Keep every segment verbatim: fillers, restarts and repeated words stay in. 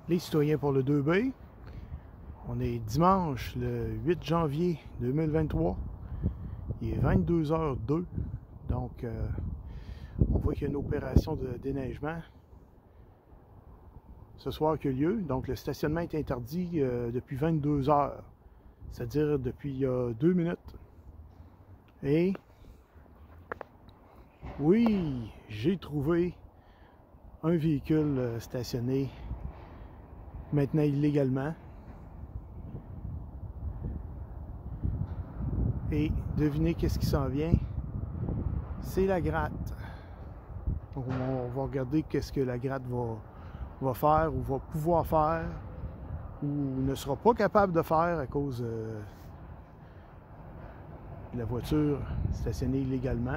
Les citoyens pour le deux B. On est dimanche le huit janvier deux mille vingt-trois. Il est vingt-deux heures zéro deux. Donc, euh, on voit qu'il y a une opération de déneigement ce soir qui a lieu. Donc, le stationnement est interdit euh, depuis vingt-deux heures. C'est-à-dire depuis euh, deux minutes. Et oui, j'ai trouvé un véhicule euh, stationné maintenant illégalement. Et devinez qu'est-ce qui s'en vient? C'est la gratte. Donc on va regarder qu'est-ce que la gratte va, va faire ou va pouvoir faire ou ne sera pas capable de faire à cause euh, de la voiture stationnée illégalement.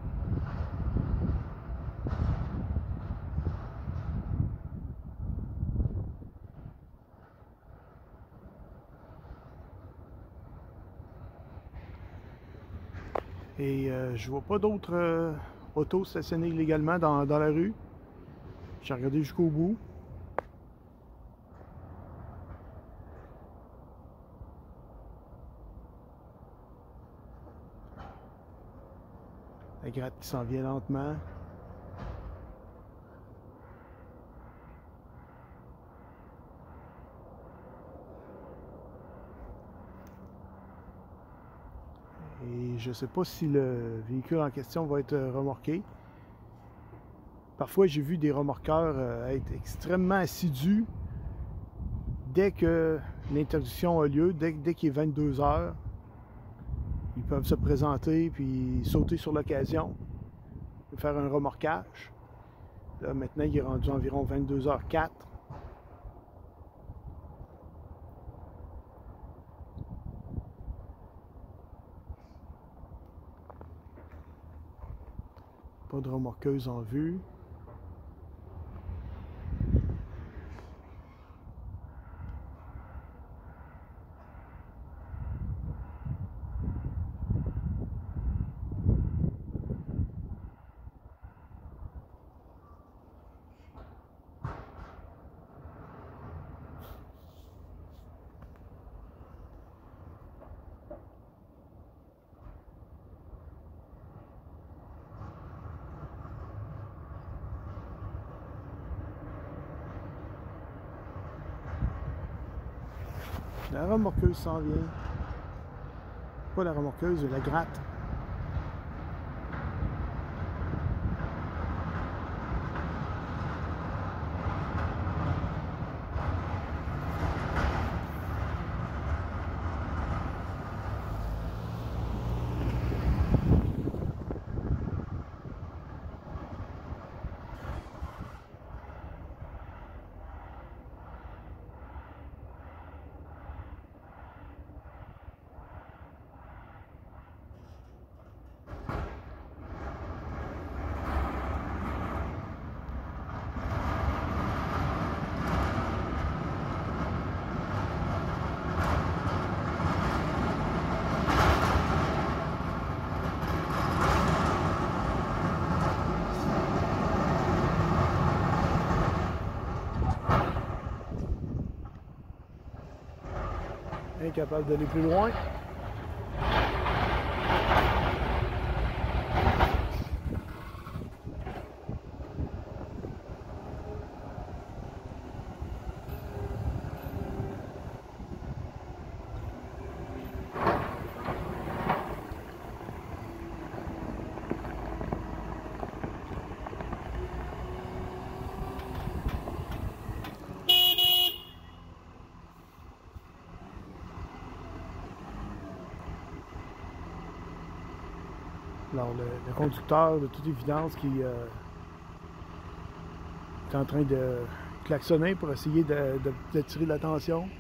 Et euh, je vois pas d'autres euh, autos stationnées illégalement dans, dans la rue. J'ai regardé jusqu'au bout. La gratte qui s'en vient lentement. Et je ne sais pas si le véhicule en question va être remorqué. Parfois, j'ai vu des remorqueurs être extrêmement assidus dès que l'interdiction a lieu, dès, dès qu'il est vingt-deux heures. Ils peuvent se présenter puis sauter sur l'occasion, faire un remorquage. Là, maintenant, il est rendu environ vingt-deux heures zéro quatre. Pas de remorqueuse en vue. La remorqueuse s'en vient. Pas la remorqueuse, la gratte. Incapable d'aller plus loin. Alors, le, le conducteur, de toute évidence, qui euh, est en train de klaxonner pour essayer d'attirer l'attention.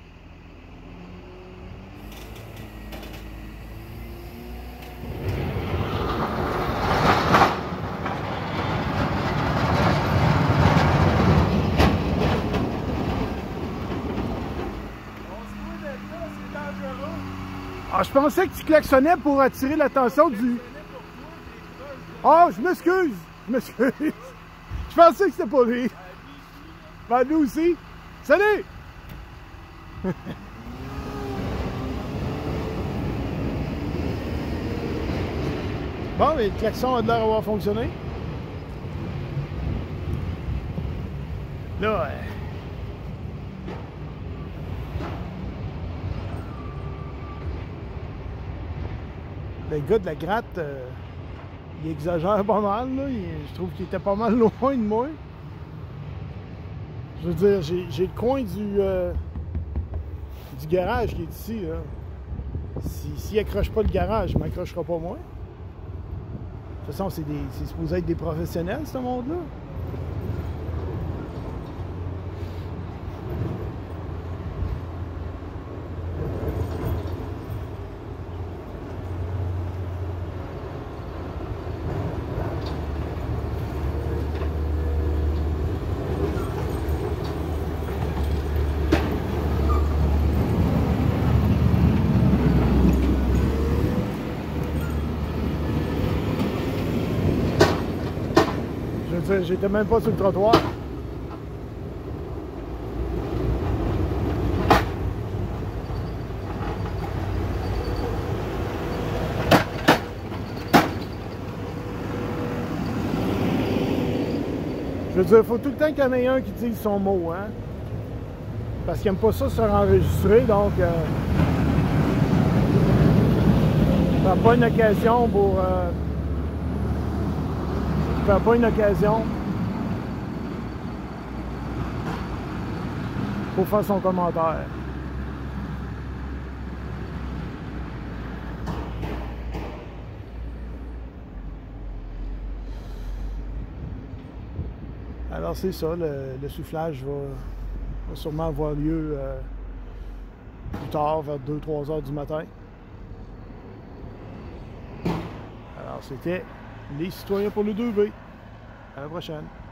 Ah, je pensais que tu klaxonnais pour attirer l'attention du... Ah, oh, je m'excuse! Je m'excuse! Je pensais que c'était pas lui! Ben, nous aussi! Salut! Bon, mais le klaxon a de l'air d'avoir fonctionné. Là, euh... le gars de la gratte, euh, il exagère pas mal, là. Il, je trouve qu'il était pas mal loin de moi. Je veux dire, j'ai le coin du, euh, du garage qui est ici, là. S'il si, si accroche pas le garage, il m'accrochera pas moi. De toute façon, c'est supposé être des professionnels, ce monde-là. J'étais même pas sur le trottoir. Je veux dire, il faut tout le temps qu'il y en ait un qui dise son mot, hein? Parce qu'il n'aime pas ça se faire enregistrer, donc... Euh, ça n'a pas une occasion pour... Euh, ça pas une occasion pour faire son commentaire. Alors c'est ça, le, le soufflage va, va sûrement avoir lieu euh, plus tard, vers deux trois heures du matin. Alors c'était les citoyens pour le deux B. À la prochaine.